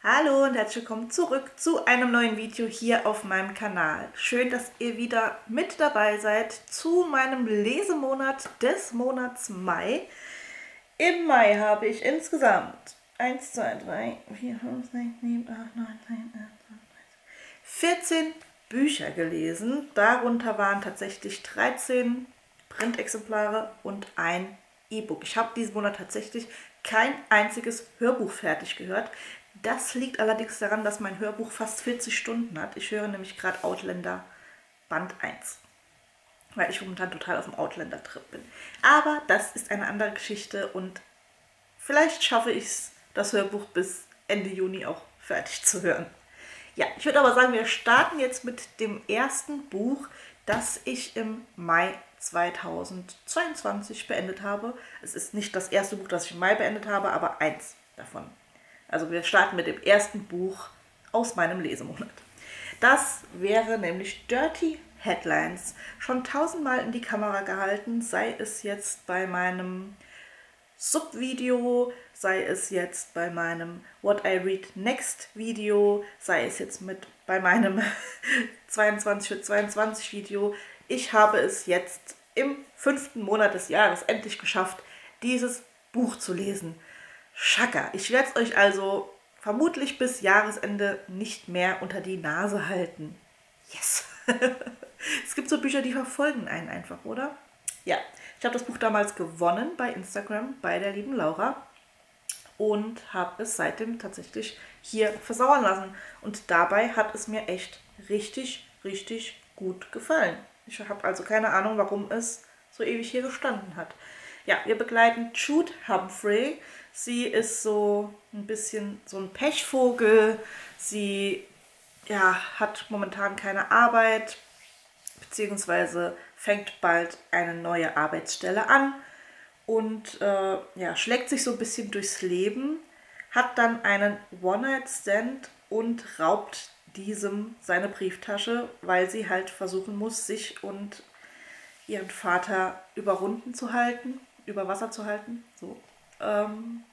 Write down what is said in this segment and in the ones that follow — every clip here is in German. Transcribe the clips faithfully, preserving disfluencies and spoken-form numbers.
Hallo und herzlich willkommen zurück zu einem neuen Video hier auf meinem Kanal. Schön, dass ihr wieder mit dabei seid zu meinem Lesemonat des Monats Mai. Im Mai habe ich insgesamt eins, zwei, drei, vier, fünf, sechs, sieben, acht, neun, zehn, elf, zwölf, dreizehn, vierzehn Bücher gelesen. Darunter waren tatsächlich dreizehn Printexemplare und ein E-Book. Ich habe diesen Monat tatsächlich kein einziges Hörbuch fertig gehört. Das liegt allerdings daran, dass mein Hörbuch fast vierzig Stunden hat. Ich höre nämlich gerade Outlander Band eins, weil ich momentan total auf dem Outlander-Trip bin. Aber das ist eine andere Geschichte und vielleicht schaffe ich es, das Hörbuch bis Ende Juni auch fertig zu hören. Ja, ich würde aber sagen, wir starten jetzt mit dem ersten Buch, das ich im Mai zweitausendzweiundzwanzig beendet habe. Es ist nicht das erste Buch, das ich im Mai beendet habe, aber eins davon. Also wir starten mit dem ersten Buch aus meinem Lesemonat. Das wäre nämlich Dirty Headlines. Schon tausendmal in die Kamera gehalten, sei es jetzt bei meinem Subvideo, sei es jetzt bei meinem What I Read Next Video, sei es jetzt mit bei meinem zweiundzwanzig für zweiundzwanzig Video. Ich habe es jetzt im fünften Monat des Jahres endlich geschafft, dieses Buch zu lesen. Schaka. Ich werde es euch also vermutlich bis Jahresende nicht mehr unter die Nase halten. Yes! Es gibt so Bücher, die verfolgen einen einfach, oder? Ja, ich habe das Buch damals gewonnen bei Instagram, bei der lieben Laura. Und habe es seitdem tatsächlich hier versauern lassen. Und dabei hat es mir echt richtig, richtig gut gefallen. Ich habe also keine Ahnung, warum es so ewig hier gestanden hat. Ja, wir begleiten Jude Humphrey. Sie ist so ein bisschen so ein Pechvogel. Sie ja, hat momentan keine Arbeit, beziehungsweise fängt bald eine neue Arbeitsstelle an und äh, ja, schlägt sich so ein bisschen durchs Leben, hat dann einen One-Night-Stand und raubt diesem seine Brieftasche, weil sie halt versuchen muss, sich und ihren Vater über Runden zu halten, über Wasser zu halten. So. Ähm,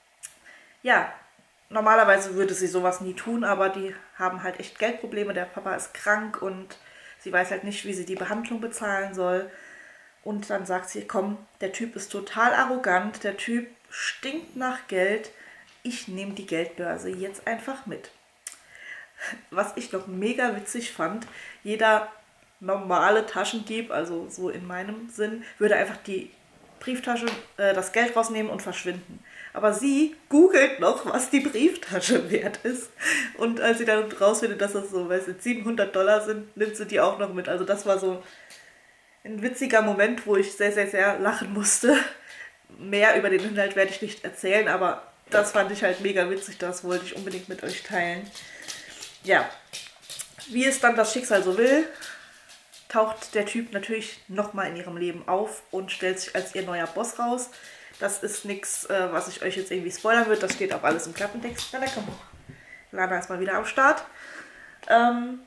ja, normalerweise würde sie sowas nie tun, aber die haben halt echt Geldprobleme. Der Papa ist krank und sie weiß halt nicht, wie sie die Behandlung bezahlen soll. Und dann sagt sie, komm, der Typ ist total arrogant, der Typ stinkt nach Geld, ich nehme die Geldbörse jetzt einfach mit. Was ich noch mega witzig fand, jeder normale Taschendieb, also so in meinem Sinn, würde einfach die Brieftasche, äh, das Geld rausnehmen und verschwinden. Aber sie googelt noch, was die Brieftasche wert ist. Und als sie dann rausfindet, dass das so, weiß ich, siebenhundert Dollar sind, nimmt sie die auch noch mit. Also das war so ein witziger Moment, wo ich sehr, sehr, sehr lachen musste. Mehr über den Inhalt werde ich nicht erzählen, aber das fand ich halt mega witzig. Das wollte ich unbedingt mit euch teilen. Ja, wie es dann das Schicksal so will, taucht der Typ natürlich nochmal in ihrem Leben auf und stellt sich als ihr neuer Boss raus. Das ist nichts, äh, was ich euch jetzt irgendwie spoilern würde. Das steht auch alles im Klappentext. Na, da komm. Lana ist mal wieder am Start. Ähm,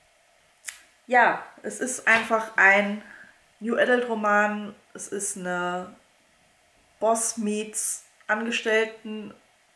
ja, es ist einfach ein New Adult Roman. Es ist eine Boss meets Angestellten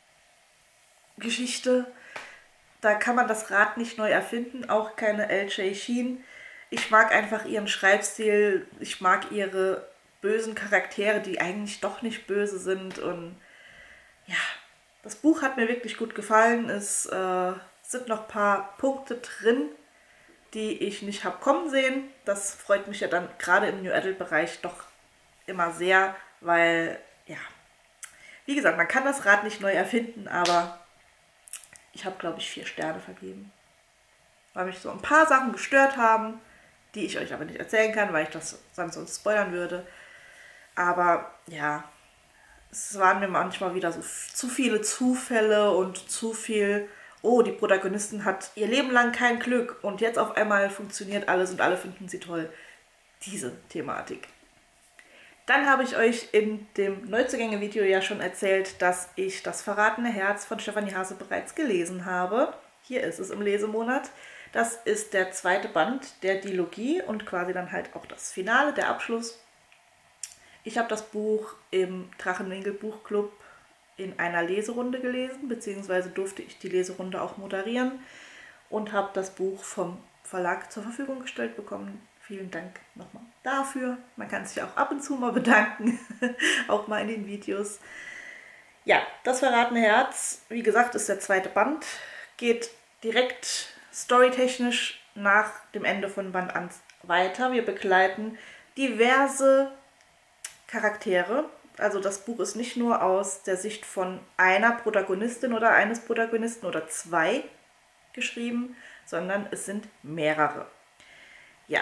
Geschichte. Da kann man das Rad nicht neu erfinden, auch keine L J Sheen. Ich mag einfach ihren Schreibstil, ich mag ihre bösen Charaktere, die eigentlich doch nicht böse sind. Und ja, das Buch hat mir wirklich gut gefallen. Es äh, sind noch ein paar Punkte drin, die ich nicht habe kommen sehen. Das freut mich ja dann gerade im New Adult-Bereich doch immer sehr, weil, ja, wie gesagt, man kann das Rad nicht neu erfinden, aber ich habe, glaube ich, vier Sterne vergeben. Weil mich so ein paar Sachen gestört haben, die ich euch aber nicht erzählen kann, weil ich das sonst spoilern würde. Aber ja, es waren mir manchmal wieder so zu viele Zufälle und zu viel, oh, die Protagonistin hat ihr Leben lang kein Glück und jetzt auf einmal funktioniert alles und alle finden sie toll. Diese Thematik. Dann habe ich euch in dem Neuzugänge-Video ja schon erzählt, dass ich Das verratene Herz von Stefanie Hase bereits gelesen habe. Hier ist es im Lesemonat. Das ist der zweite Band der Dilogie und quasi dann halt auch das Finale, der Abschluss. Ich habe das Buch im Drachenwinkel Buchclub in einer Leserunde gelesen, beziehungsweise durfte ich die Leserunde auch moderieren und habe das Buch vom Verlag zur Verfügung gestellt bekommen. Vielen Dank nochmal dafür. Man kann sich auch ab und zu mal bedanken, auch mal in den Videos. Ja, das Verratene Herz, wie gesagt, ist der zweite Band, geht direkt storytechnisch nach dem Ende von Band eins weiter. Wir begleiten diverse Charaktere. Also das Buch ist nicht nur aus der Sicht von einer Protagonistin oder eines Protagonisten oder zwei geschrieben, sondern es sind mehrere. Ja.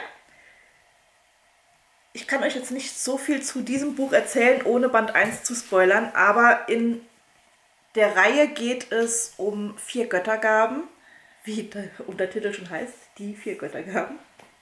Ich kann euch jetzt nicht so viel zu diesem Buch erzählen, ohne Band eins zu spoilern, aber in der Reihe geht es um vier Göttergaben, wie der Untertitel schon heißt, die vier Göttergaben.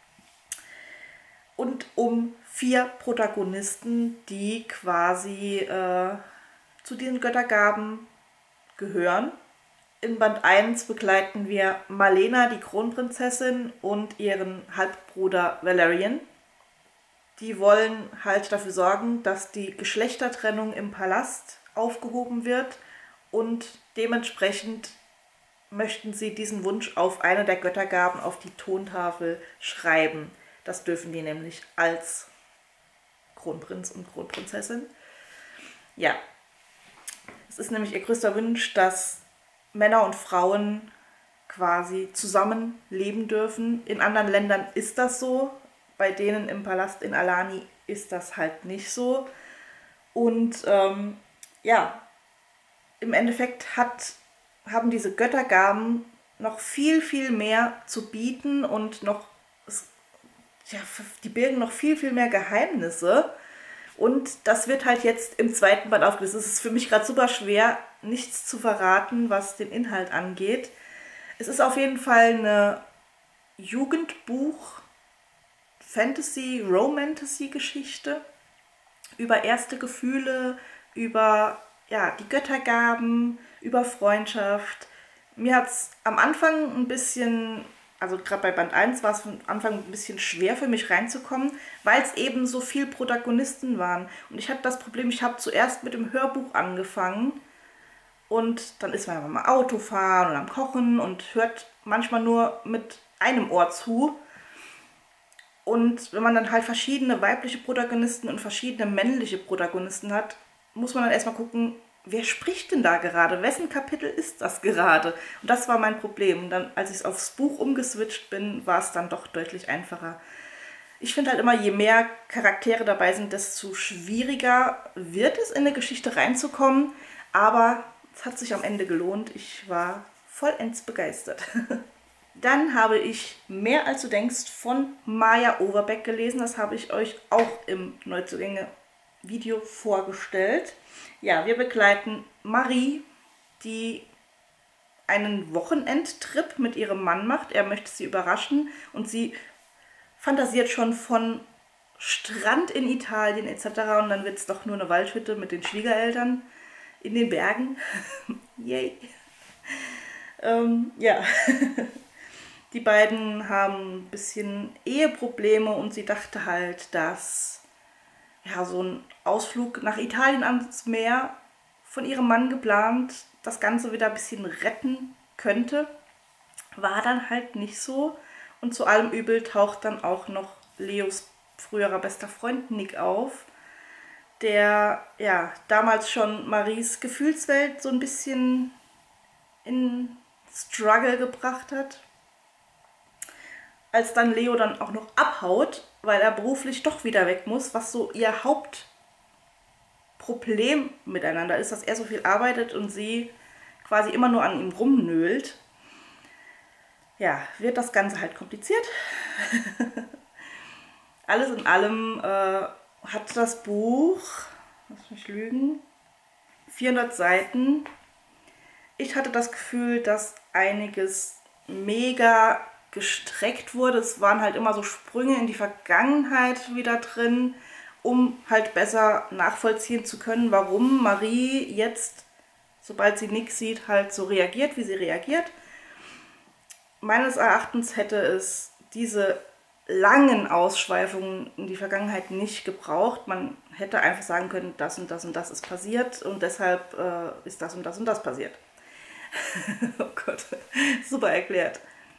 Und um vier Protagonisten, die quasi äh, zu diesen Göttergaben gehören. In Band eins begleiten wir Malena, die Kronprinzessin, und ihren Halbbruder Valerian. Die wollen halt dafür sorgen, dass die Geschlechtertrennung im Palast aufgehoben wird und dementsprechend möchten sie diesen Wunsch auf eine der Göttergaben auf die Tontafel schreiben. Das dürfen die nämlich als Kronprinz und Kronprinzessin. Ja, es ist nämlich ihr größter Wunsch, dass Männer und Frauen quasi zusammen leben dürfen. In anderen Ländern ist das so. Bei denen im Palast in Alani ist das halt nicht so. Und ähm, ja, im Endeffekt hat, haben diese Göttergaben noch viel, viel mehr zu bieten und noch, ja, die birgen noch viel, viel mehr Geheimnisse. Und das wird halt jetzt im zweiten Band aufgelöst. Es ist für mich gerade super schwer, nichts zu verraten, was den Inhalt angeht. Es ist auf jeden Fall eine Jugendbuch- Fantasy-Romantasy-Geschichte über erste Gefühle, über ja, die Göttergaben, über Freundschaft. Mir hat es am Anfang ein bisschen, also gerade bei Band eins war es am Anfang ein bisschen schwer für mich reinzukommen, weil es eben so viele Protagonisten waren. Und ich hatte das Problem, ich habe zuerst mit dem Hörbuch angefangen und dann ist man ja mal Autofahren und am Kochen und hört manchmal nur mit einem Ohr zu. Und wenn man dann halt verschiedene weibliche Protagonisten und verschiedene männliche Protagonisten hat, muss man dann erstmal gucken, wer spricht denn da gerade? Wessen Kapitel ist das gerade? Und das war mein Problem. Und dann, als ich aufs Buch umgeswitcht bin, war es dann doch deutlich einfacher. Ich finde halt immer, je mehr Charaktere dabei sind, desto schwieriger wird es, in eine Geschichte reinzukommen. Aber es hat sich am Ende gelohnt. Ich war vollends begeistert. Dann habe ich Mehr als du denkst von Maja Overbeck gelesen. Das habe ich euch auch im Neuzugänge-Video vorgestellt. Ja, wir begleiten Marie, die einen Wochenendtrip mit ihrem Mann macht. Er möchte sie überraschen und sie fantasiert schon von Strand in Italien et cetera. Und dann wird es doch nur eine Waldhütte mit den Schwiegereltern in den Bergen. Yay! ähm, ja. Die beiden haben ein bisschen Eheprobleme und sie dachte halt, dass ja, so ein Ausflug nach Italien ans Meer von ihrem Mann geplant das Ganze wieder ein bisschen retten könnte. War dann halt nicht so. Und zu allem Übel taucht dann auch noch Leos früherer bester Freund Nick auf, der ja damals schon Maries Gefühlswelt so ein bisschen in Struggle gebracht hat. Als dann Leo dann auch noch abhaut, weil er beruflich doch wieder weg muss, was so ihr Hauptproblem miteinander ist, dass er so viel arbeitet und sie quasi immer nur an ihm rumnölt. Ja, wird das Ganze halt kompliziert. Alles in allem äh, hat das Buch, lass mich lügen, vierhundert Seiten. Ich hatte das Gefühl, dass einiges mega gestreckt wurde. Es waren halt immer so Sprünge in die Vergangenheit wieder drin, um halt besser nachvollziehen zu können, warum Marie jetzt, sobald sie Nick sieht, halt so reagiert, wie sie reagiert. Meines Erachtens hätte es diese langen Ausschweifungen in die Vergangenheit nicht gebraucht. Man hätte einfach sagen können, das und das und das ist passiert und deshalb äh, ist das und das und das passiert. Oh Gott, super erklärt.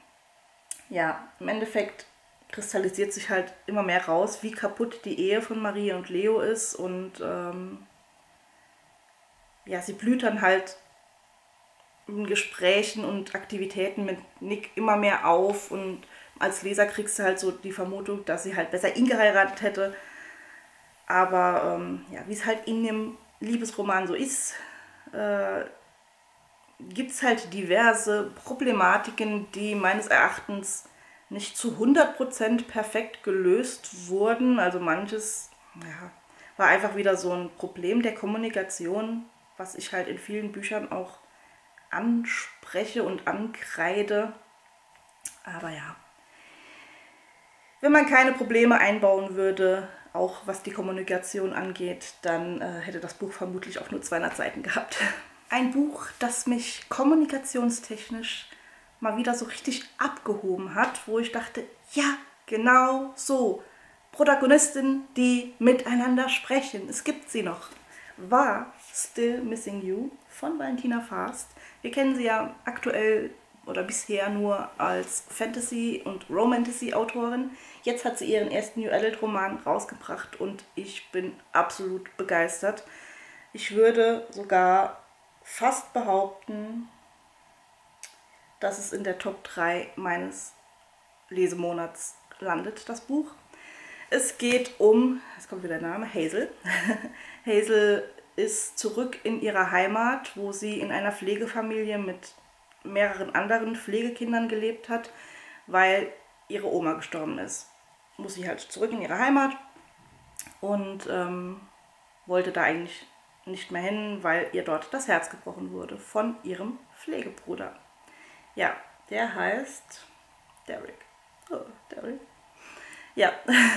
Ja, im Endeffekt kristallisiert sich halt immer mehr raus, wie kaputt die Ehe von Marie und Leo ist und ähm, ja, sie blüht dann halt in Gesprächen und Aktivitäten mit Nick immer mehr auf und als Leser kriegst du halt so die Vermutung, dass sie halt besser ihn geheiratet hätte. Aber ähm, ja, wie es halt in dem Liebesroman so ist, äh, gibt es halt diverse Problematiken, die meines Erachtens nicht zu hundert Prozent perfekt gelöst wurden. Also manches ja, war einfach wieder so ein Problem der Kommunikation, was ich halt in vielen Büchern auch anspreche und ankreide. Aber ja, wenn man keine Probleme einbauen würde, auch was die Kommunikation angeht, dann äh, hätte das Buch vermutlich auch nur zweihundert Seiten gehabt. Ein Buch, das mich kommunikationstechnisch mal wieder so richtig abgehoben hat, wo ich dachte, ja, genau so. Protagonistinnen, die miteinander sprechen, es gibt sie noch, war Still Missing You von Valentina Fast. Wir kennen sie ja aktuell oder bisher nur als Fantasy- und Romantasy-Autorin. Jetzt hat sie ihren ersten New Adult-Roman rausgebracht und ich bin absolut begeistert. Ich würde sogar fast behaupten, dass es in der Top drei meines Lesemonats landet, das Buch. Es geht um, jetzt kommt wieder der Name, Hazel. Hazel ist zurück in ihrer Heimat, wo sie in einer Pflegefamilie mit mehreren anderen Pflegekindern gelebt hat, weil ihre Oma gestorben ist. Muss sie halt zurück in ihre Heimat und ähm, wollte da eigentlich nicht mehr hin, weil ihr dort das Herz gebrochen wurde von ihrem Pflegebruder. Ja, der heißt Derek. Oh, Derek. Ja,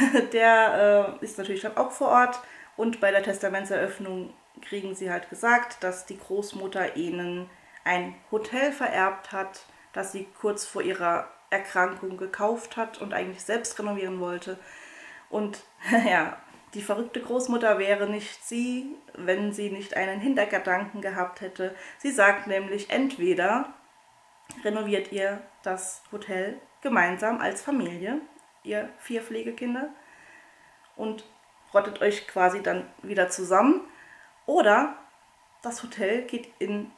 der äh, ist natürlich dann auch vor Ort und bei der Testamentseröffnung kriegen sie halt gesagt, dass die Großmutter ihnen ein Hotel vererbt hat, das sie kurz vor ihrer Erkrankung gekauft hat und eigentlich selbst renovieren wollte. Und ja, die verrückte Großmutter wäre nicht sie, wenn sie nicht einen Hintergedanken gehabt hätte. Sie sagt nämlich, entweder renoviert ihr das Hotel gemeinsam als Familie, ihr vier Pflegekinder, und rottet euch quasi dann wieder zusammen, oder das Hotel geht in,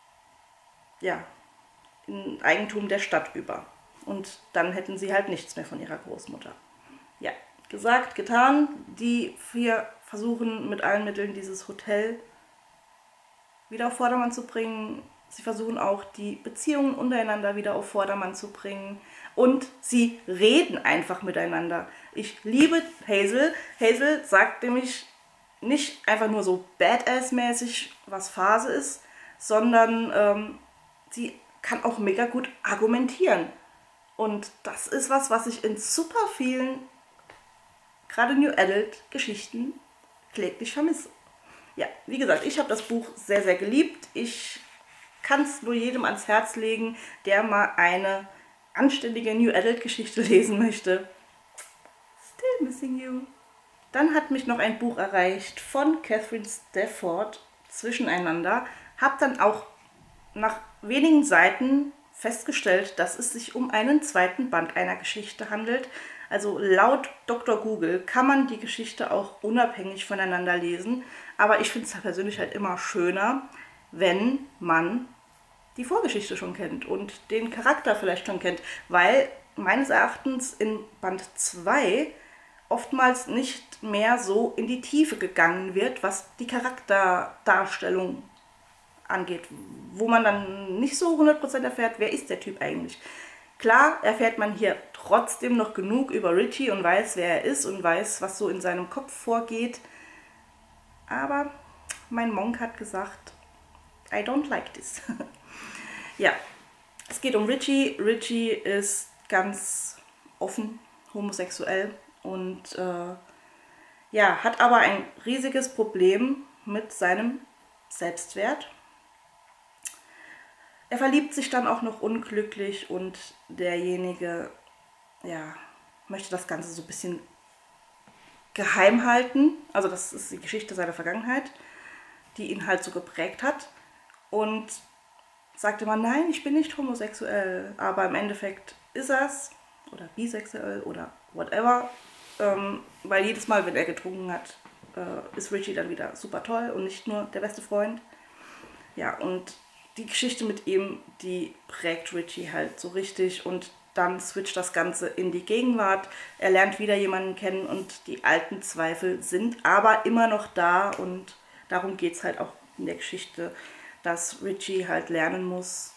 ja, in Eigentum der Stadt über. Und dann hätten sie halt nichts mehr von ihrer Großmutter. Ja, gesagt, getan. Die vier versuchen mit allen Mitteln dieses Hotel wieder auf Vordermann zu bringen. Sie versuchen auch die Beziehungen untereinander wieder auf Vordermann zu bringen. Und sie reden einfach miteinander. Ich liebe Hazel. Hazel sagt nämlich nicht einfach nur so Badass-mäßig, was Phase ist, sondern ähm, sie kann auch mega gut argumentieren. Und das ist was, was ich in super vielen, gerade New Adult Geschichten, kläglich vermisse. Ja, wie gesagt, ich habe das Buch sehr, sehr geliebt. Ich kann es nur jedem ans Herz legen, der mal eine anständige New Adult Geschichte lesen möchte. Still Missing You. Dann hat mich noch ein Buch erreicht von Catherine Stafford, Zwischeneinander. Habe dann auch nach wenigen Seiten festgestellt, dass es sich um einen zweiten Band einer Geschichte handelt. Also laut Doktor Google kann man die Geschichte auch unabhängig voneinander lesen. Aber ich finde es persönlich halt immer schöner, wenn man die Vorgeschichte schon kennt und den Charakter vielleicht schon kennt. Weil meines Erachtens in Band zwei oftmals nicht mehr so in die Tiefe gegangen wird, was die Charakterdarstellung angeht, wo man dann nicht so hundert Prozent erfährt, wer ist der Typ eigentlich. Klar erfährt man hier trotzdem noch genug über Richie und weiß, wer er ist und weiß, was so in seinem Kopf vorgeht. Aber mein Monk hat gesagt, I don't like this. Ja, es geht um Richie. Richie ist ganz offen homosexuell und äh, ja, hat aber ein riesiges Problem mit seinem Selbstwert. Er verliebt sich dann auch noch unglücklich und derjenige, ja, möchte das Ganze so ein bisschen geheim halten. Also das ist die Geschichte seiner Vergangenheit, die ihn halt so geprägt hat. Und sagt immer, nein, ich bin nicht homosexuell. Aber im Endeffekt ist er's. Oder bisexuell oder whatever. Ähm, weil jedes Mal, wenn er getrunken hat, äh, ist Richie dann wieder super toll und nicht nur der beste Freund. Ja, und die Geschichte mit ihm, die prägt Richie halt so richtig und dann switcht das Ganze in die Gegenwart. Er lernt wieder jemanden kennen und die alten Zweifel sind aber immer noch da und darum geht es halt auch in der Geschichte, dass Richie halt lernen muss,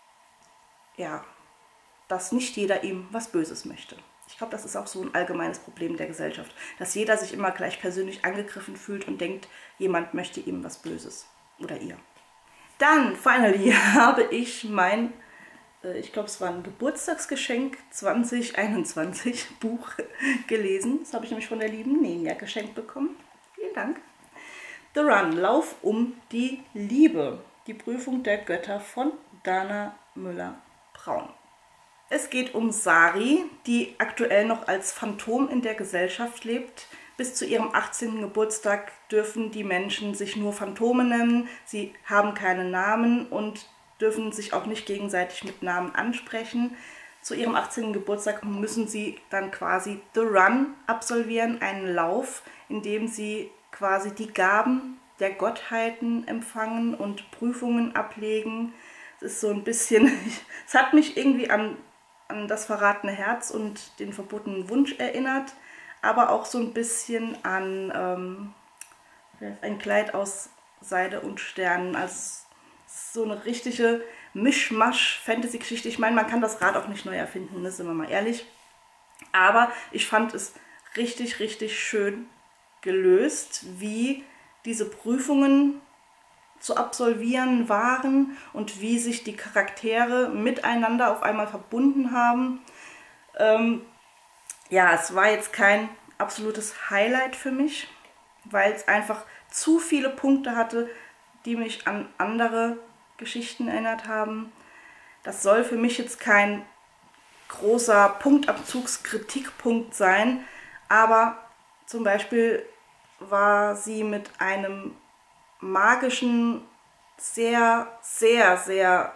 ja, dass nicht jeder ihm was Böses möchte. Ich glaube, das ist auch so ein allgemeines Problem der Gesellschaft, dass jeder sich immer gleich persönlich angegriffen fühlt und denkt, jemand möchte ihm was Böses oder ihr. Dann, finally, habe ich mein, äh, ich glaube, es war ein Geburtstagsgeschenk zwanzig einundzwanzig Buch gelesen. Das habe ich nämlich von der lieben Nenia geschenkt bekommen. Vielen Dank. The Run, Lauf um die Liebe. Die Prüfung der Götter von Dana Müller-Braun. Es geht um Sari, die aktuell noch als Phantom in der Gesellschaft lebt. Bis zu ihrem achtzehnten Geburtstag dürfen die Menschen sich nur Phantome nennen. Sie haben keine Namen und dürfen sich auch nicht gegenseitig mit Namen ansprechen. Zu ihrem achtzehnten Geburtstag müssen sie dann quasi The Run absolvieren, einen Lauf, in dem sie quasi die Gaben der Gottheiten empfangen und Prüfungen ablegen. Es ist so ein bisschen, es hat mich irgendwie an, an das verratene Herz und den verbotenen Wunsch erinnert, aber auch so ein bisschen an ähm, ein Kleid aus Seide und Sternen. Also so eine richtige Mischmasch-Fantasy-Geschichte. Ich meine, man kann das Rad auch nicht neu erfinden, sind wir mal ehrlich. Aber ich fand es richtig, richtig schön gelöst, wie diese Prüfungen zu absolvieren waren und wie sich die Charaktere miteinander auf einmal verbunden haben. Ähm, ja, es war jetzt kein absolutes Highlight für mich, weil es einfach zu viele Punkte hatte, die mich an andere Geschichten erinnert haben. Das soll für mich jetzt kein großer Punktabzugskritikpunkt sein, aber zum Beispiel war sie mit einem magischen, sehr, sehr, sehr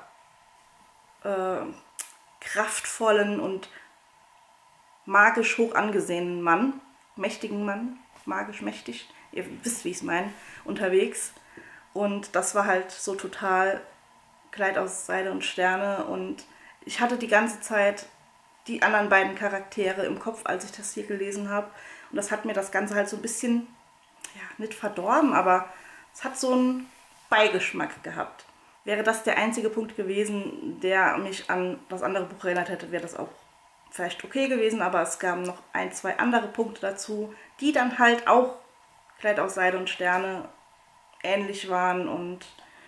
äh, kraftvollen und magisch hoch angesehenen Mann, mächtigen Mann, magisch mächtig, ihr wisst, wie ich es meine, unterwegs. Und das war halt so total Kleid aus Seide und Sterne. Und ich hatte die ganze Zeit die anderen beiden Charaktere im Kopf, als ich das hier gelesen habe. Und das hat mir das Ganze halt so ein bisschen, ja, nicht verdorben, aber es hat so einen Beigeschmack gehabt. Wäre das der einzige Punkt gewesen, der mich an das andere Buch erinnert hätte, wäre das auch vielleicht okay gewesen, aber es gaben noch ein, zwei andere Punkte dazu, die dann halt auch Kleid aus Seide und Sterne ähnlich waren und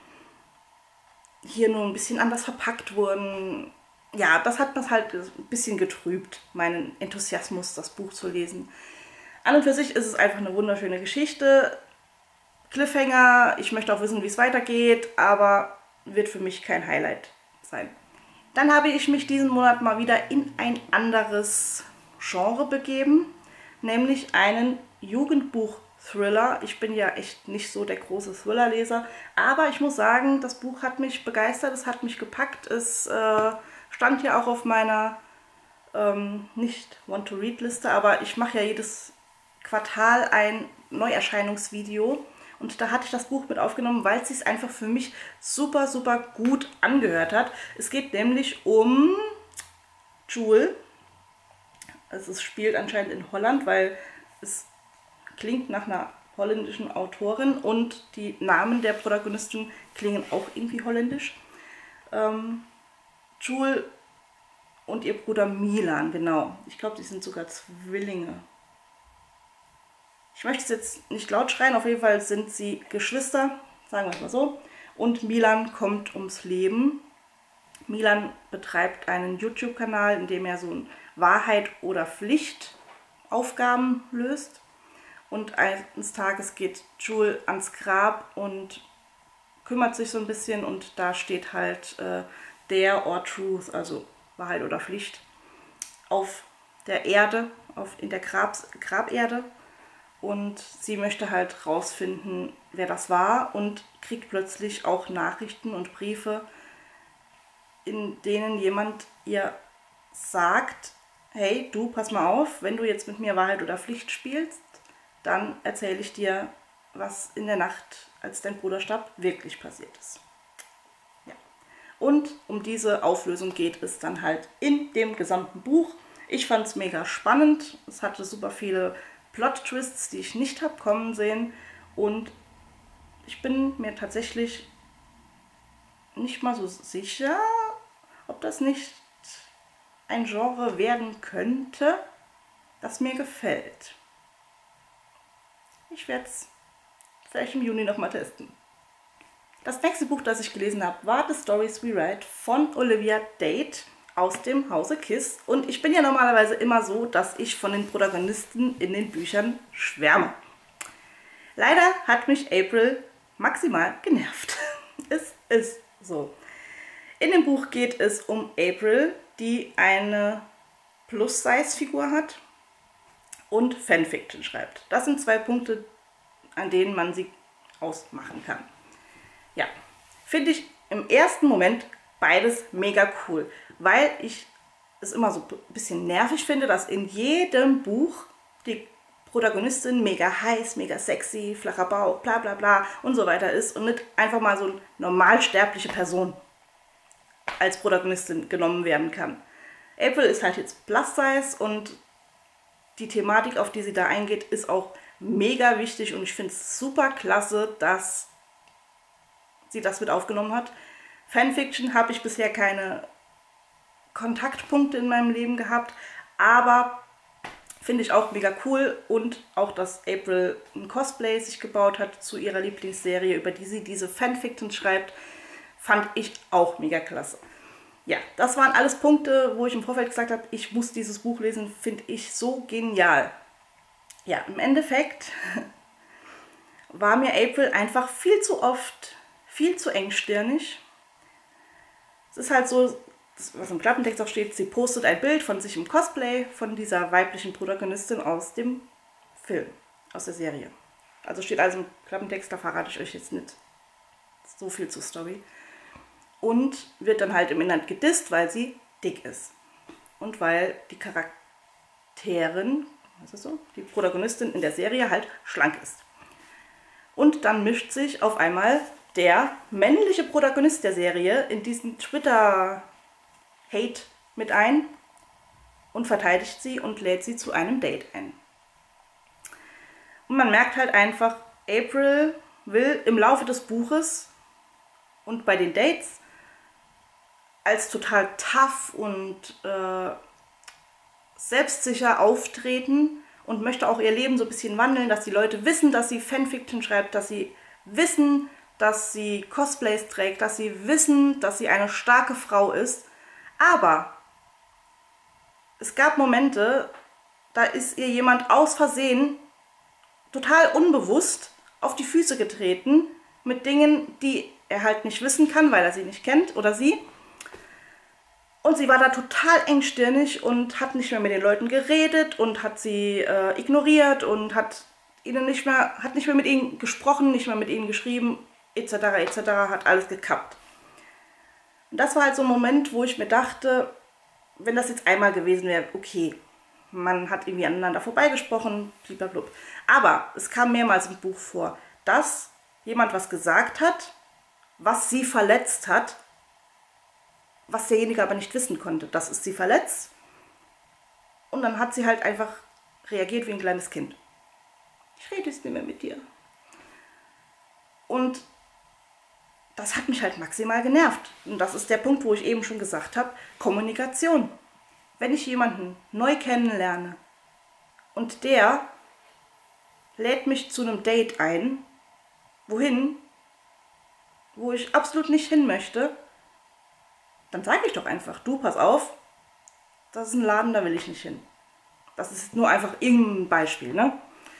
hier nur ein bisschen anders verpackt wurden. Ja, das hat das halt ein bisschen getrübt, meinen Enthusiasmus, das Buch zu lesen. An und für sich ist es einfach eine wunderschöne Geschichte. Cliffhanger, ich möchte auch wissen, wie es weitergeht, aber wird für mich kein Highlight sein. Dann habe ich mich diesen Monat mal wieder in ein anderes Genre begeben, nämlich einen Jugendbuch-Thriller. Ich bin ja echt nicht so der große Thriller-Leser, aber ich muss sagen, das Buch hat mich begeistert, es hat mich gepackt. Es äh, stand ja auch auf meiner ähm, nicht Want-to-Read-Liste, aber ich mache ja jedes Quartal ein Neuerscheinungsvideo. Und da hatte ich das Buch mit aufgenommen, weil es sich einfach für mich super, super gut angehört hat. Es geht nämlich um Jewel. Also es spielt anscheinend in Holland, weil es klingt nach einer holländischen Autorin und die Namen der Protagonisten klingen auch irgendwie holländisch. Ähm, Jewel und ihr Bruder Milan, genau. Ich glaube, die sind sogar Zwillinge. Ich möchte es jetzt nicht laut schreien, auf jeden Fall sind sie Geschwister, sagen wir es mal so. Und Milan kommt ums Leben. Milan betreibt einen YouTube-Kanal, in dem er so ein Wahrheit oder Pflicht Aufgaben löst. Und eines Tages geht Jewel ans Grab und kümmert sich so ein bisschen und da steht halt äh, Dare or Truth, also Wahrheit oder Pflicht, auf der Erde. auf, in der Grab, Graberde und sie möchte halt rausfinden, wer das war und kriegt plötzlich auch Nachrichten und Briefe, in denen jemand ihr sagt, hey, du, pass mal auf, wenn du jetzt mit mir Wahrheit oder Pflicht spielst, dann erzähle ich dir, was in der Nacht, als dein Bruder starb, wirklich passiert ist. Ja. Und um diese Auflösung geht es dann halt in dem gesamten Buch. Ich fand es mega spannend, es hatte super viele Plot-Twists, die ich nicht habe kommen sehen und ich bin mir tatsächlich nicht mal so sicher, ob das nicht ein Genre werden könnte, das mir gefällt. Ich werde es vielleicht im Juni nochmal testen. Das nächste Buch, das ich gelesen habe, war The Stories We Write von Olivia Dade aus dem Hause Kiss. Und ich bin ja normalerweise immer so, dass ich von den Protagonisten in den Büchern schwärme. Leider hat mich April maximal genervt. Es ist so. In dem Buch geht es um April, die eine Plus-Size-Figur hat und Fanfiction schreibt. Das sind zwei Punkte, an denen man sie ausmachen kann. Ja, finde ich im ersten Moment beides mega cool, weil ich es immer so ein bisschen nervig finde, dass in jedem Buch die Protagonistin mega heiß, mega sexy, flacher Bauch, bla bla bla und so weiter ist und nicht einfach mal so eine normalsterbliche Person als Protagonistin genommen werden kann. April ist halt jetzt Plus Size und die Thematik, auf die sie da eingeht, ist auch mega wichtig und ich finde es super klasse, dass sie das mit aufgenommen hat. Fanfiction habe ich bisher keine Kontaktpunkte in meinem Leben gehabt, aber finde ich auch mega cool und auch, dass April ein Cosplay sich gebaut hat zu ihrer Lieblingsserie, über die sie diese Fanfiction schreibt, fand ich auch mega klasse. Ja, das waren alles Punkte, wo ich im Vorfeld gesagt habe, ich muss dieses Buch lesen, finde ich so genial. Ja, im Endeffekt war mir April einfach viel zu oft, viel zu engstirnig. Es ist halt so, was im Klappentext auch steht, sie postet ein Bild von sich im Cosplay von dieser weiblichen Protagonistin aus dem Film, aus der Serie. Also steht also im Klappentext, da verrate ich euch jetzt nicht so viel zur Story. Und wird dann halt im Internet gedisst, weil sie dick ist. Und weil die Charakterin, was ist so, die Protagonistin in der Serie halt schlank ist. Und dann mischt sich auf einmal der männliche Protagonist der Serie in diesen Twitter-Hate mit ein und verteidigt sie und lädt sie zu einem Date ein. Und man merkt halt einfach, April will im Laufe des Buches und bei den Dates als total tough und äh, selbstsicher auftreten und möchte auch ihr Leben so ein bisschen wandeln, dass die Leute wissen, dass sie Fanfiction schreibt, dass sie wissen, dass sie Cosplays trägt, dass sie wissen, dass sie eine starke Frau ist. Aber es gab Momente, da ist ihr jemand aus Versehen total unbewusst auf die Füße getreten mit Dingen, die er halt nicht wissen kann, weil er sie nicht kennt oder sie. Und sie war da total engstirnig und hat nicht mehr mit den Leuten geredet und hat sie äh, ignoriert und hat ihnen nicht mehr, hat nicht mehr mit ihnen gesprochen, nicht mehr mit ihnen geschrieben, et cetera et cetera, hat alles gekappt. Und das war halt so ein Moment, wo ich mir dachte, wenn das jetzt einmal gewesen wäre, okay, man hat irgendwie aneinander vorbeigesprochen, blablabla. Aber es kam mehrmals im Buch vor, dass jemand was gesagt hat, was sie verletzt hat, was derjenige aber nicht wissen konnte. Das ist sie verletzt. Und dann hat sie halt einfach reagiert wie ein kleines Kind. Ich rede jetzt nicht mehr mit dir. Und das hat mich halt maximal genervt. Und das ist der Punkt, wo ich eben schon gesagt habe, Kommunikation. Wenn ich jemanden neu kennenlerne und der lädt mich zu einem Date ein, wohin, wo ich absolut nicht hin möchte, dann sage ich doch einfach, du, pass auf, das ist ein Laden, da will ich nicht hin. Das ist nur einfach irgendein Beispiel, ne?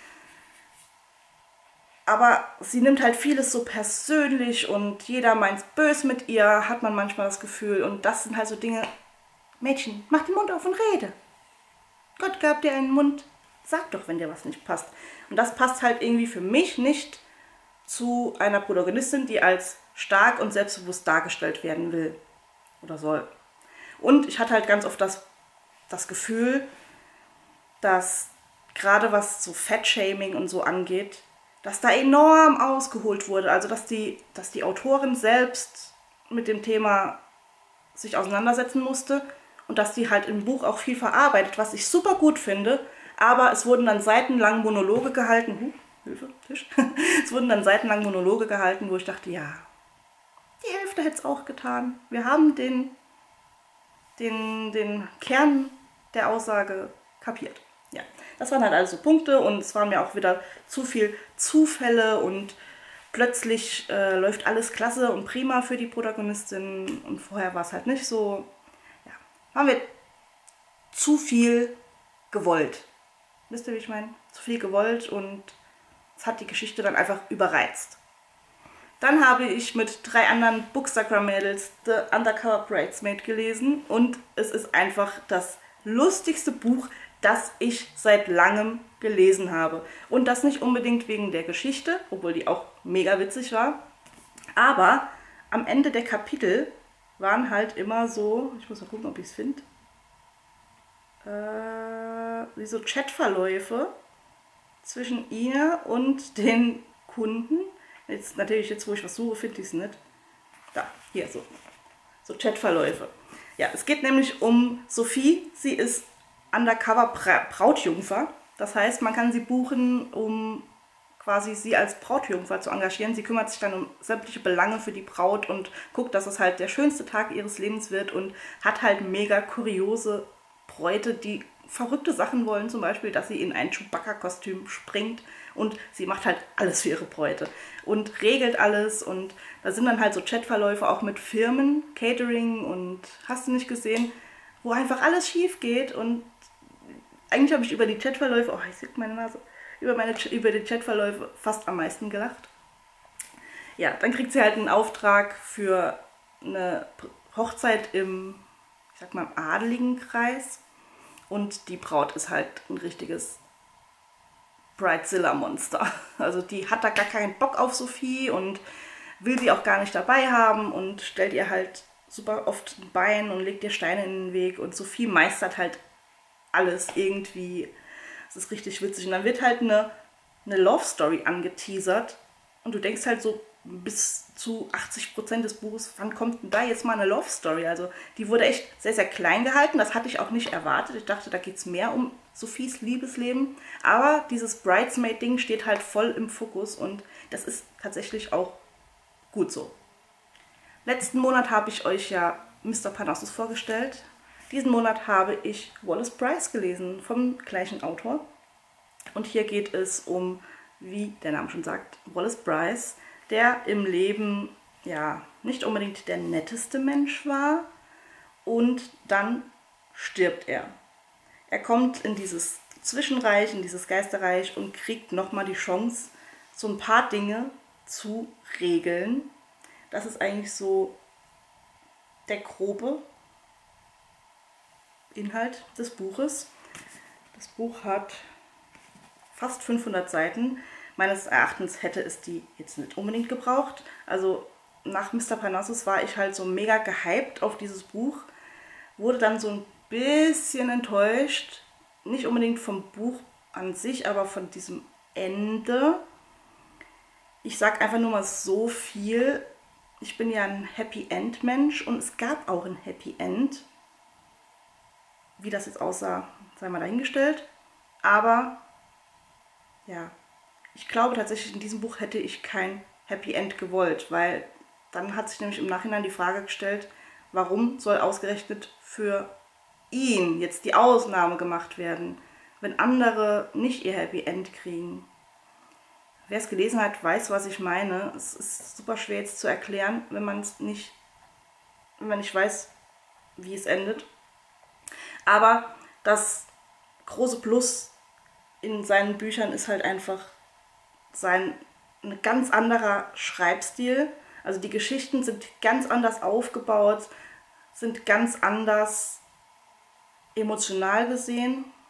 Aber sie nimmt halt vieles so persönlich und jeder meint's böse mit ihr, hat man manchmal das Gefühl. Und das sind halt so Dinge, Mädchen, mach den Mund auf und rede. Gott gab dir einen Mund, sag doch, wenn dir was nicht passt. Und das passt halt irgendwie für mich nicht zu einer Protagonistin, die als stark und selbstbewusst dargestellt werden will oder soll. Und ich hatte halt ganz oft das, das Gefühl, dass gerade was so Fettshaming und so angeht, dass da enorm ausgeholt wurde. Also dass die, dass die Autorin selbst mit dem Thema sich auseinandersetzen musste und dass die halt im Buch auch viel verarbeitet, was ich super gut finde. Aber es wurden dann seitenlang Monologe gehalten. Huh, Hilfe, Tisch. Es wurden dann seitenlang Monologe gehalten, wo ich dachte, ja, die Hälfte hätte es auch getan. Wir haben den, den, den Kern der Aussage kapiert. Ja, das waren halt also Punkte und es waren mir auch wieder zu viel Zufälle und plötzlich äh, läuft alles klasse und prima für die Protagonistin und vorher war es halt nicht so. Ja, haben wir zu viel gewollt. Wisst ihr, wie ich meine? Zu viel gewollt und es hat die Geschichte dann einfach überreizt. Dann habe ich mit drei anderen Bookstagram-Mädels The Undercover Bridesmaid gelesen und es ist einfach das lustigste Buch, das ich seit langem gelesen habe. Und das nicht unbedingt wegen der Geschichte, obwohl die auch mega witzig war, aber am Ende der Kapitel waren halt immer so, ich muss mal gucken, ob ich es finde, äh, wie so Chatverläufe zwischen ihr und den Kunden. Jetzt natürlich, jetzt wo ich was suche, finde ich es nicht. Da, hier, so. So Chatverläufe. Ja, es geht nämlich um Sophie. Sie ist Undercover Brautjungfer. Das heißt, man kann sie buchen, um quasi sie als Brautjungfer zu engagieren. Sie kümmert sich dann um sämtliche Belange für die Braut und guckt, dass es halt der schönste Tag ihres Lebens wird und hat halt mega kuriose Bräute, die verrückte Sachen wollen. Zum Beispiel, dass sie in ein Chewbacca-Kostüm springt und sie macht halt alles für ihre Bräute und regelt alles. Und da sind dann halt so Chatverläufe auch mit Firmen, Catering und hast du nicht gesehen, wo einfach alles schief geht. Und eigentlich habe ich über die Chatverläufe, oh, ich sehe meine Nase, über, meine, über die Chatverläufe fast am meisten gelacht. Ja, dann kriegt sie halt einen Auftrag für eine Hochzeit im, ich sag mal, im adeligen Kreis. Und die Braut ist halt ein richtiges Bridezilla-Monster. Also die hat da gar keinen Bock auf Sophie und will sie auch gar nicht dabei haben und stellt ihr halt super oft ein Bein und legt ihr Steine in den Weg. Und Sophie meistert halt alles irgendwie. Das ist richtig witzig. Und dann wird halt eine, eine Love-Story angeteasert und du denkst halt so bis zu achtzig Prozent des Buches, wann kommt denn da jetzt mal eine Love-Story? Also die wurde echt sehr, sehr klein gehalten. Das hatte ich auch nicht erwartet. Ich dachte, da geht es mehr um Sophies Liebesleben. Aber dieses Bridesmaid-Ding steht halt voll im Fokus und das ist tatsächlich auch gut so. Letzten Monat habe ich euch ja Mister Parnassus vorgestellt. Diesen Monat habe ich Wallace Bryce gelesen, vom gleichen Autor. Und hier geht es um, wie der Name schon sagt, Wallace Bryce, der im Leben ja nicht unbedingt der netteste Mensch war und dann stirbt er. Er kommt in dieses Zwischenreich, in dieses Geisterreich und kriegt nochmal die Chance, so ein paar Dinge zu regeln. Das ist eigentlich so der grobe Inhalt des Buches. Das Buch hat fast fünfhundert Seiten. Meines Erachtens hätte es die jetzt nicht unbedingt gebraucht. Also nach Mister Parnassus war ich halt so mega gehypt auf dieses Buch. Wurde dann so ein bisschen enttäuscht. Nicht unbedingt vom Buch an sich, aber von diesem Ende. Ich sag einfach nur mal so viel. Ich bin ja ein Happy End Mensch und es gab auch ein Happy End. Wie das jetzt aussah, sei mal dahingestellt. Aber ja, ich glaube tatsächlich, in diesem Buch hätte ich kein Happy End gewollt, weil dann hat sich nämlich im Nachhinein die Frage gestellt, warum soll ausgerechnet für ihn jetzt die Ausnahme gemacht werden, wenn andere nicht ihr Happy End kriegen. Wer es gelesen hat, weiß, was ich meine. Es ist super schwer jetzt zu erklären, wenn man es nicht, wenn man nicht weiß, wie es endet. Aber das große Plus in seinen Büchern ist halt einfach sein ein ganz anderer Schreibstil. Also die Geschichten sind ganz anders aufgebaut, sind ganz anders emotional gesehen.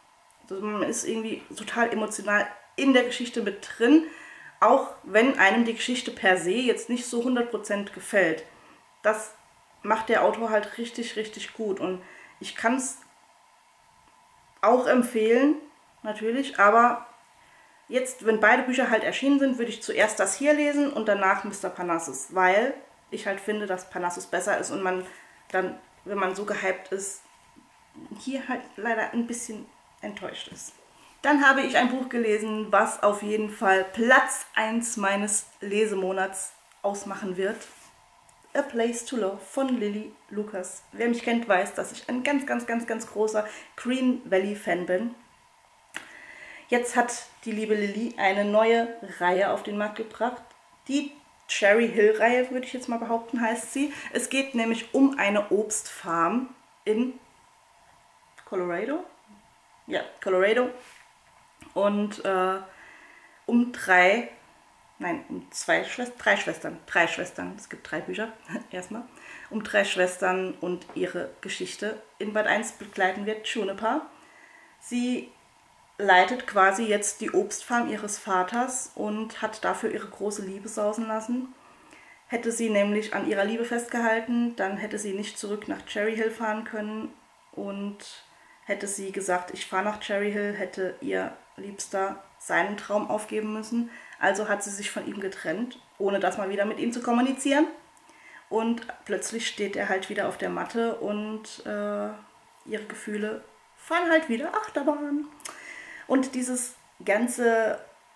Also man ist irgendwie total emotional in der Geschichte mit drin, auch wenn einem die Geschichte per se jetzt nicht so hundert Prozent gefällt. Das macht der Autor halt richtig, richtig gut. Und ich kann es auch empfehlen, natürlich, aber jetzt, wenn beide Bücher halt erschienen sind, würde ich zuerst das hier lesen und danach Mister Parnassus, weil ich halt finde, dass Parnassus besser ist und man dann, wenn man so gehypt ist, hier halt leider ein bisschen enttäuscht ist. Dann habe ich ein Buch gelesen, was auf jeden Fall Platz eins meines Lesemonats ausmachen wird. A Place to Love von Lily Lucas. Wer mich kennt, weiß, dass ich ein ganz, ganz, ganz, ganz großer Green Valley Fan bin. Jetzt hat die liebe Lily eine neue Reihe auf den Markt gebracht. Die Cherry Hill Reihe, würde ich jetzt mal behaupten, heißt sie. Es geht nämlich um eine Obstfarm in Colorado. Ja, Colorado. Und äh, um drei, nein, um zwei Schwestern, drei Schwestern, drei Schwestern, es gibt drei Bücher, erstmal, um drei Schwestern und ihre Geschichte. In Band eins begleiten wir Juniper. Sie leitet quasi jetzt die Obstfarm ihres Vaters und hat dafür ihre große Liebe sausen lassen. Hätte sie nämlich an ihrer Liebe festgehalten, dann hätte sie nicht zurück nach Cherry Hill fahren können und hätte sie gesagt, ich fahre nach Cherry Hill, hätte ihr Liebster seinen Traum aufgeben müssen. Also hat sie sich von ihm getrennt, ohne das mal wieder mit ihm zu kommunizieren. Und plötzlich steht er halt wieder auf der Matte und äh, ihre Gefühle fahren halt wieder Achterbahn. Und dieses ganze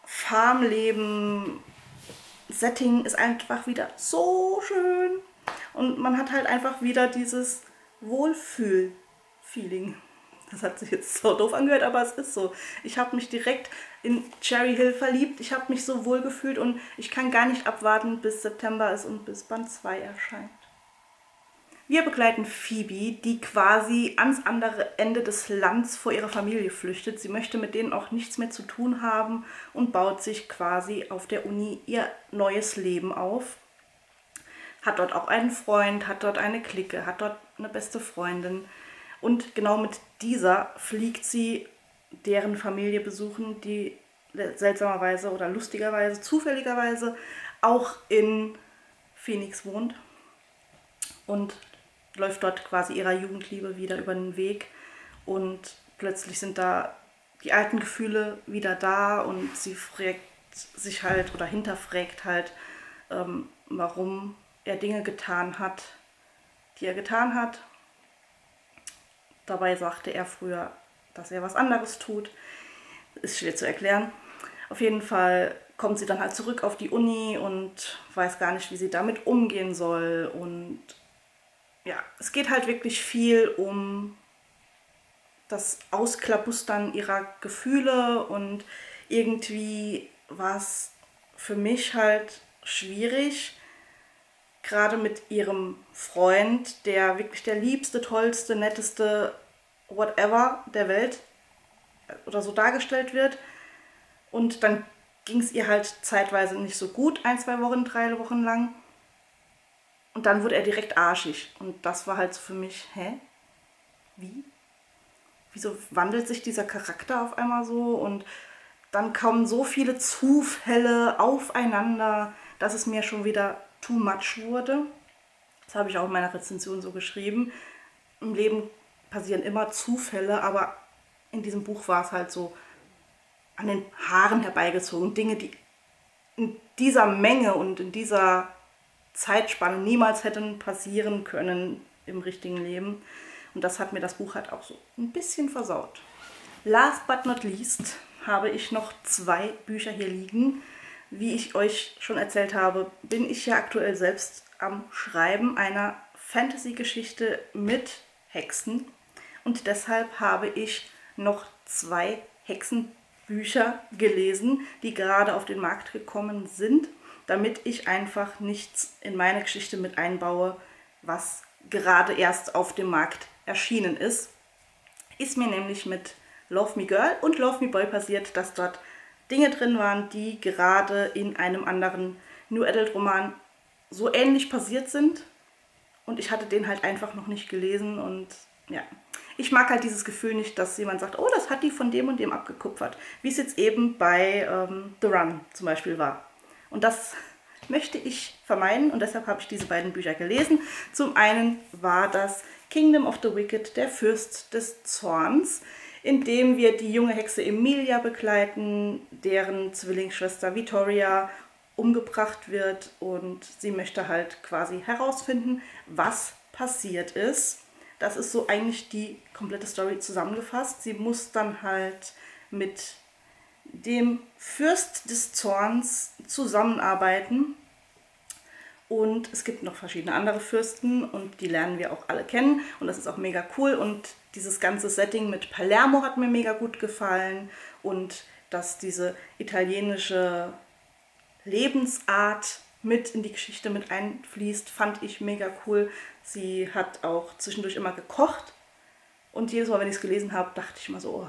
Farmleben-Setting ist einfach wieder so schön. Und man hat halt einfach wieder dieses Wohlfühl-Feeling. Das hat sich jetzt so doof angehört, aber es ist so. Ich habe mich direkt in Cherry Hill verliebt. Ich habe mich so wohl gefühlt und ich kann gar nicht abwarten, bis September ist und bis Band zwei erscheint. Wir begleiten Phoebe, die quasi ans andere Ende des Landes vor ihrer Familie flüchtet. Sie möchte mit denen auch nichts mehr zu tun haben und baut sich quasi auf der Uni ihr neues Leben auf. Hat dort auch einen Freund, hat dort eine Clique, hat dort eine beste Freundin. Und genau mit dieser fliegt sie deren Familie besuchen, die seltsamerweise oder lustigerweise, zufälligerweise auch in Phoenix wohnt. Und läuft dort quasi ihrer Jugendliebe wieder über den Weg. Und plötzlich sind da die alten Gefühle wieder da und sie fragt sich halt oder hinterfragt halt, ähm, warum er Dinge getan hat, die er getan hat. Dabei sagte er früher, dass er was anderes tut. Ist schwer zu erklären. Auf jeden Fall kommt sie dann halt zurück auf die Uni und weiß gar nicht, wie sie damit umgehen soll. Und ja, es geht halt wirklich viel um das Ausklabustern ihrer Gefühle und irgendwie war es für mich halt schwierig, gerade mit ihrem Freund, der wirklich der liebste, tollste, netteste whatever der Welt oder so dargestellt wird. Und dann ging es ihr halt zeitweise nicht so gut, ein, zwei Wochen, drei Wochen lang. Und dann wurde er direkt arschig. Und das war halt so für mich, hä? Wie? Wieso wandelt sich dieser Charakter auf einmal so? Und dann kommen so viele Zufälle aufeinander, dass es mir schon wieder too much wurde. Das habe ich auch in meiner Rezension so geschrieben. Im Leben passieren immer Zufälle, aber in diesem Buch war es halt so an den Haaren herbeigezogen. Dinge, die in dieser Menge und in dieser Zeitspanne niemals hätten passieren können im richtigen Leben. Und das hat mir das Buch halt auch so ein bisschen versaut. Last but not least habe ich noch zwei Bücher hier liegen. Wie ich euch schon erzählt habe, bin ich ja aktuell selbst am Schreiben einer Fantasy-Geschichte mit Hexen. Und deshalb habe ich noch zwei Hexenbücher gelesen, die gerade auf den Markt gekommen sind, damit ich einfach nichts in meine Geschichte mit einbaue, was gerade erst auf dem Markt erschienen ist. Ist mir nämlich mit Love Me Girl und Love Me Boy passiert, dass dort Dinge drin waren, die gerade in einem anderen New Adult Roman so ähnlich passiert sind. Und ich hatte den halt einfach noch nicht gelesen und ja, ich mag halt dieses Gefühl nicht, dass jemand sagt, oh, das hat die von dem und dem abgekupfert. Wie es jetzt eben bei ähm, The Run zum Beispiel war. Und das möchte ich vermeiden und deshalb habe ich diese beiden Bücher gelesen. Zum einen war das Kingdom of the Wicked, der Fürst des Zorns, in dem wir die junge Hexe Emilia begleiten, deren Zwillingsschwester Vittoria umgebracht wird und sie möchte halt quasi herausfinden, was passiert ist. Das ist so eigentlich die komplette Story zusammengefasst. Sie muss dann halt mit dem Fürst des Zorns zusammenarbeiten. Und es gibt noch verschiedene andere Fürsten und die lernen wir auch alle kennen. Und das ist auch mega cool. Und dieses ganze Setting mit Palermo hat mir mega gut gefallen. Und dass diese italienische Lebensart mit in die Geschichte mit einfließt, fand ich mega cool. Sie hat auch zwischendurch immer gekocht. Und jedes Mal, wenn ich es gelesen habe, dachte ich immer so, oh,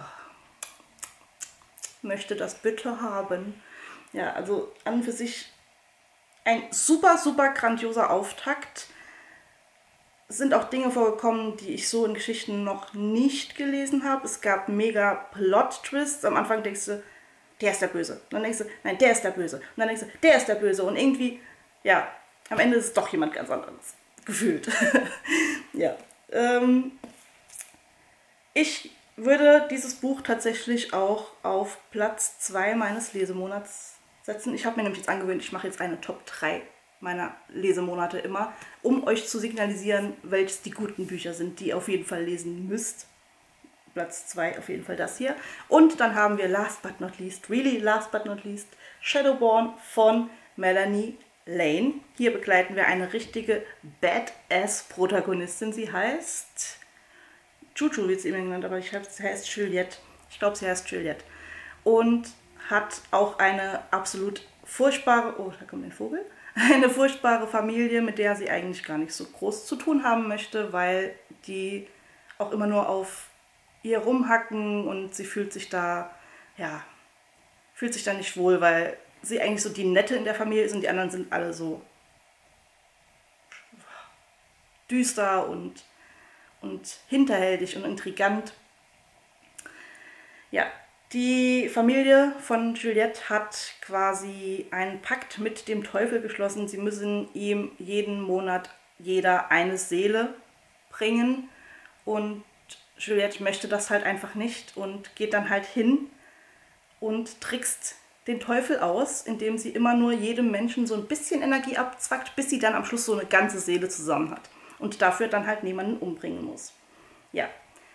möchte das bitte haben. Ja, also an und für sich ein super, super grandioser Auftakt. Es sind auch Dinge vorgekommen, die ich so in Geschichten noch nicht gelesen habe. Es gab mega Plot-Twists. Am Anfang denkst du, der ist der Böse. Und dann denkst du, nein, der ist der Böse. Und dann denkst du, der ist der Böse. Und irgendwie, ja, am Ende ist es doch jemand ganz anderes. Gefühlt. Ja. Ähm, ich würde dieses Buch tatsächlich auch auf Platz zwei meines Lesemonats setzen. Ich habe mir nämlich jetzt angewöhnt, ich mache jetzt eine Top drei meiner Lesemonate immer, um euch zu signalisieren, welches die guten Bücher sind, die ihr auf jeden Fall lesen müsst. Platz zwei auf jeden Fall das hier. Und dann haben wir last but not least, really last but not least, Shadowborn von Melanie Lane. Hier begleiten wir eine richtige Badass-Protagonistin. Sie heißt Chuchu, wird sie immer genannt, aber ich glaube, sie heißt Juliette. Ich glaube, sie heißt Juliette. Und hat auch eine absolut furchtbare, oh, da kommt ein Vogel, eine furchtbare Familie, mit der sie eigentlich gar nicht so groß zu tun haben möchte, weil die auch immer nur auf ihr rumhacken und sie fühlt sich da, ja, fühlt sich da nicht wohl, weil sie eigentlich so die Nette in der Familie ist und die anderen sind alle so düster und, und hinterhältig und intrigant. Ja, die Familie von Juliette hat quasi einen Pakt mit dem Teufel geschlossen. Sie müssen ihm jeden Monat jeder eine Seele bringen und Juliette möchte das halt einfach nicht und geht dann halt hin und trickst den Teufel aus, indem sie immer nur jedem Menschen so ein bisschen Energie abzwackt, bis sie dann am Schluss so eine ganze Seele zusammen hat und dafür dann halt niemanden umbringen muss. Ja.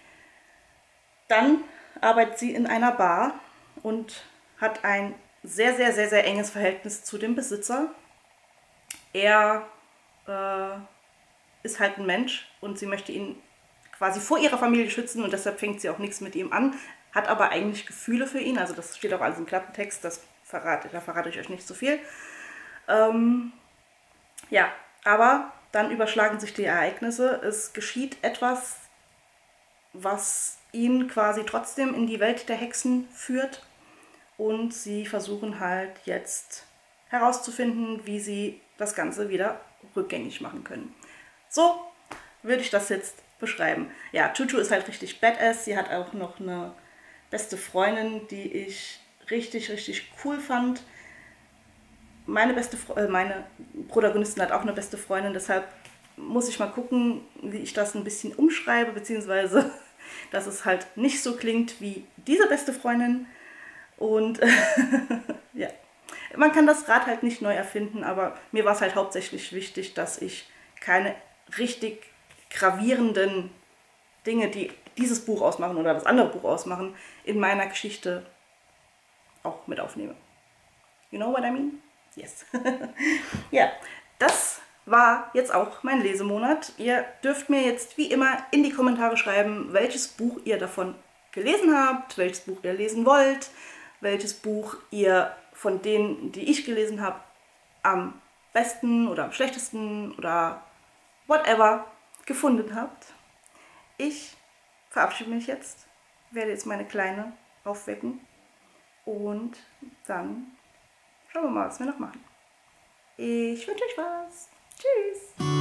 Dann arbeitet sie in einer Bar und hat ein sehr, sehr, sehr, sehr enges Verhältnis zu dem Besitzer. Er äh, ist halt ein Mensch und sie möchte ihn quasi vor ihrer Familie schützen und deshalb fängt sie auch nichts mit ihm an, hat aber eigentlich Gefühle für ihn, also das steht auch alles im Klappentext, das verrate, da verrate ich euch nicht so viel. Ähm, ja, aber dann überschlagen sich die Ereignisse, es geschieht etwas, was ihn quasi trotzdem in die Welt der Hexen führt und sie versuchen halt jetzt herauszufinden, wie sie das Ganze wieder rückgängig machen können. So würde ich das jetzt beschreiben. Ja, Chuchu ist halt richtig badass, sie hat auch noch eine beste Freundin, die ich richtig, richtig cool fand. Meine, beste, äh, meine Protagonistin hat auch eine beste Freundin, deshalb muss ich mal gucken, wie ich das ein bisschen umschreibe, beziehungsweise dass es halt nicht so klingt wie diese beste Freundin. Und ja, man kann das Rad halt nicht neu erfinden, aber mir war es halt hauptsächlich wichtig, dass ich keine richtig gravierenden Dinge, die dieses Buch ausmachen oder das andere Buch ausmachen, in meiner Geschichte auch mit aufnehme. You know what I mean? Yes. Ja, das war jetzt auch mein Lesemonat. Ihr dürft mir jetzt wie immer in die Kommentare schreiben, welches Buch ihr davon gelesen habt, welches Buch ihr lesen wollt, welches Buch ihr von denen, die ich gelesen habe, am besten oder am schlechtesten oder whatever gefunden habt. Ich verabschiede mich jetzt, werde jetzt meine Kleine aufwecken und dann schauen wir mal, was wir noch machen. Ich wünsche euch was. Tschüss.